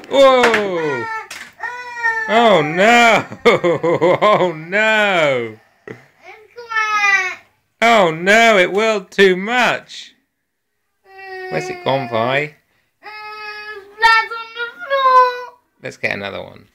Whoa! Oh no! Oh no! Oh no, it whirled too much. Where's it gone, Vi? Flat on the floor. Let's get another one.